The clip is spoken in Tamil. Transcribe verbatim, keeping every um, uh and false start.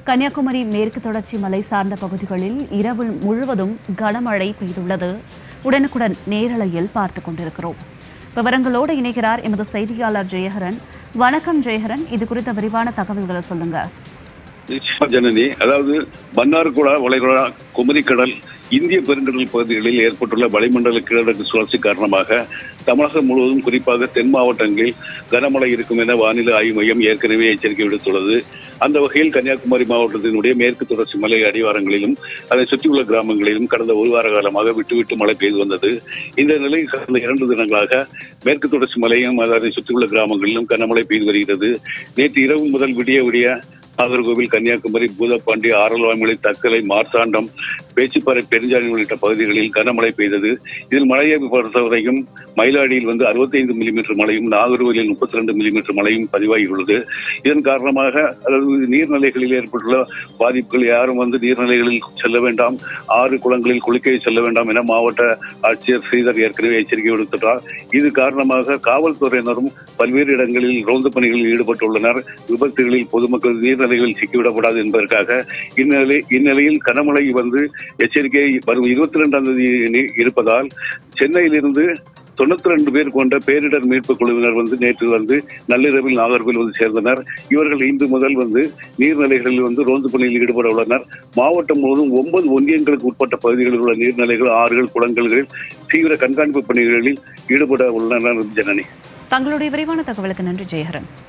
கன்னியாகுமரி மேற்கு தொடர்ச்சி மலை சார்ந்த பகுதிகளில் இரவு முழுவதும் கனமழை பெய்துள்ளது. உடனுக்குடன் நேரலையில் பார்த்துக் கொண்டிருக்கிறோம். விவரங்களோடு இணைகிறார் எமது செய்தியாளர் ஜெயஹரன். வணக்கம் ஜெயஹரன், இது குறித்த விரிவான தகவல்களை சொல்லுங்க. ஜனனி, அதாவது மன்னார்குடா வளைகுடா குமரிக்கடல் இந்திய பெருங்கடல் பகுதிகளில் ஏற்பட்டுள்ள வளிமண்டல கீழடுக்கு சுழற்சி காரணமாக தமிழகம் முழுவதும் குறிப்பாக தென் மாவட்டங்களில் கனமழை இருக்கும் என வானிலை ஆய்வு மையம் ஏற்கனவே எச்சரிக்கை விடுத்துள்ளது. அந்த வகையில் கன்னியாகுமரி மாவட்டத்தினுடைய மேற்கு தொடர்ச்சி மலை அடிவாரங்களிலும் அதை சுற்றியுள்ள கிராமங்களிலும் கடந்த ஒரு வார காலமாக விட்டு விட்டு மழை பெய்து வந்தது. இந்த நிலை கடந்த இரண்டு தினங்களாக மேற்கு தொடர்ச்சி மலையும் அதை சுற்றியுள்ள கிராமங்களிலும் கனமழை பெய்து வருகிறது. நேற்று இரவு முதல் விடிய விடிய நாகர்கோவில், கன்னியாகுமரி, பூதப்பாண்டி, ஆரல்வாய்மொழி, தக்கலை, மார்த்தாண்டம், பேச்சிப்பாறை, பெருஞ்சாணி உள்ளிட்ட பகுதிகளில் கனமழை பெய்தது. இதில் மழையை பொறுத்தவரைக்கும் மயிலாடியில் வந்து அறுபத்தி ஐந்து மில்லிமீட்டர் மழையும், நாகர்கோவிலில் முப்பத்தி ரெண்டு மில்லிமீட்டர் மழையும் பதிவாகியுள்ளது. இதன் காரணமாக அதாவது நீர்நிலைகளில் ஏற்பட்டுள்ள பாதிப்புகள் யாரும் வந்து நீர்நிலைகளில் செல்ல வேண்டாம், ஆறு குளங்களில் குளிக்க செல்ல வேண்டாம் என மாவட்ட ஆட்சியர் ஸ்ரீதர் ஏற்கனவே எச்சரிக்கை விடுத்துள்ளார். இது காரணமாக காவல்துறையினரும் பல்வேறு இடங்களில் ரோந்து பணிகளில் ஈடுபட்டுள்ளனர். விபத்துகளில் பொதுமக்கள் நீர்நிலைகளில் சிக்கிவிடப்படாது என்பதற்காக இந்நிலை இந்நிலையில் கனமழை வந்து எச்சரிக்கை வரும் இருபத்தி இரண்டாம் தேதி இருப்பதால் சென்னையிலிருந்து தொண்ணூத்தி ரெண்டு பேர் கொண்ட பேரிடர் மீட்பு குழுவினர் வந்து நேற்று வந்து நள்ளிரவில் நாகர்கோவில் வந்து சேர்ந்தனர். இவர்கள் இன்று முதல் வந்து நீர்நிலைகளில் வந்து ரோந்து பணியில் ஈடுபட உள்ளனர். மாவட்டம் முழுவதும் ஒன்பது ஒன்றியங்களுக்கு உட்பட்ட பகுதிகளில் உள்ள நீர்நிலைகள், ஆறுகள், குளங்களில் தீவிர கண்காணிப்பு பணிகளில் ஈடுபட உள்ளனர். ஜனனி, தங்களுடைய விரிவான தகவலுக்கு நன்றி ஜெயஹரன்.